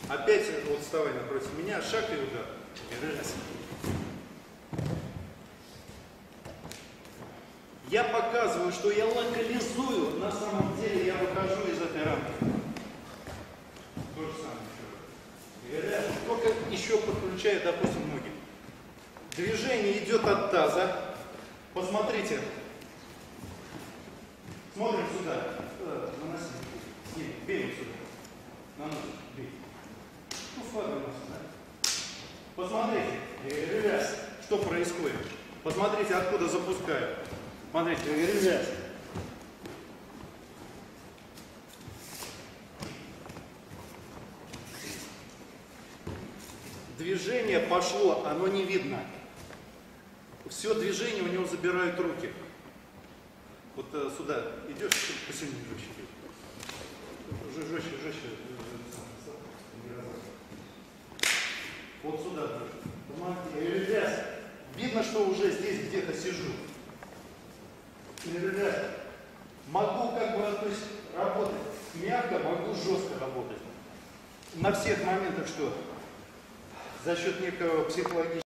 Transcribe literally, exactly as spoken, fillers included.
Опять вот вставай напротив меня, шаг и удар. И раз. Я показываю, что я локализую, на самом деле я выхожу из этой рамки. То же самое. И раз. Только еще подключая, допустим, ноги. Движение идет от таза. Посмотрите. Смотрим сюда. Наноси. Сними. Бей сюда. Наносим. Бей. Ну, флага у нас, да? Посмотрите. Раз. Что происходит? Посмотрите, откуда запускаю. Смотрите. Раз. Движение пошло, оно не видно. Все движение у него забирают руки. Вот э, сюда идешь, посильнее жестче. Жестче, жестче. Вот сюда. Видно, что уже здесь где-то сижу. Могу как бы, то есть, работать мягко, могу жестко работать. На всех моментах, что за счет некого психологического